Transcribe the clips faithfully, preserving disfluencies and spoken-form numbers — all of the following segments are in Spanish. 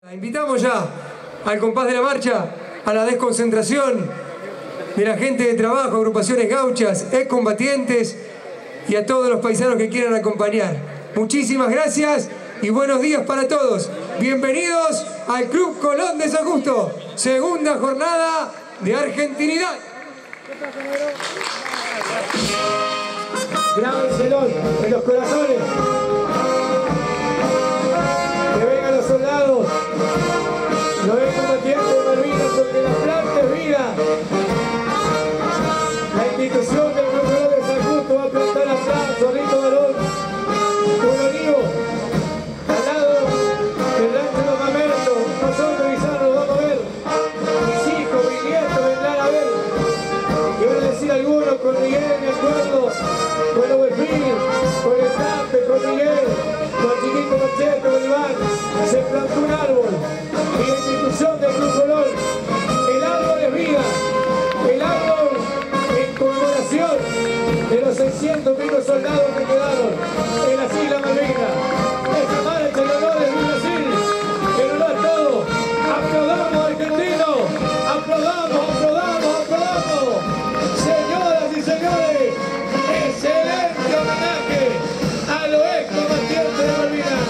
Invitamos ya al compás de la marcha, a la desconcentración de la gente de trabajo, agrupaciones gauchas, excombatientes y a todos los paisanos que quieran acompañar. Muchísimas gracias y buenos días para todos. Bienvenidos al Club Colón de San Justo, segunda jornada de argentinidad. Grábenselo en los corazones. Que vengan los soldados, los excombatientes de Malvinas, porque la planta es vida. La institución del Club Colón de San Justo va a plantar la planta, Zorrito Balón, un olivo, al lado del rancho de los Mamertos. Nosotros, Guisano, lo vamos a ver. Mis hijos, mis nietos vendrán a ver. Y van a decir algunos con Miguel, me acuerdo, con Oberfil, con el Tape, con Miguel, con Chiquito Machete, con Iván, se plantó un árbol. Y la institución del Club Colón, el árbol es vida, el árbol en conmemoración de los seiscientos vivos soldados que quedaron en las Islas Malvinas. Esa marcha en honor de Brasil, en honor a todos. Aplaudamos, argentinos, aplaudamos, aplaudamos, aplaudamos. Señoras y señores, excelente homenaje a los excombatientes de Malvinas.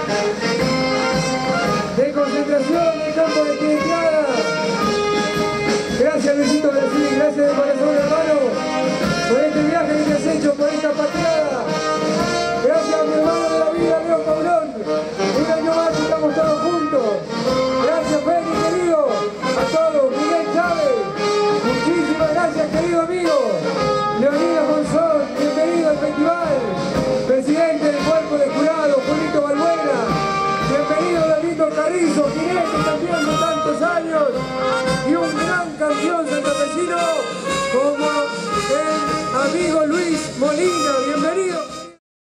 De concentración del campo de Quiliquiada. Gracias, Luisito Brasil, gracias de corazón, hermano, por este viaje que has hecho, por esta patriada. Gracias a mi hermano de la vida, Leo Paulón. Un año más estamos todos juntos. Gracias, Félix, querido. A todos, Miguel Chávez. Muchísimas gracias, querido amigo. Leonidas Monzón, bienvenido al festival. Presidente del cuerpo de jurado, Julito Balbuena. Bienvenido, David Carrizo, jinete también de tantos años. Y un gran campeón santafesino como el amigo Luis Molina. Bienvenido.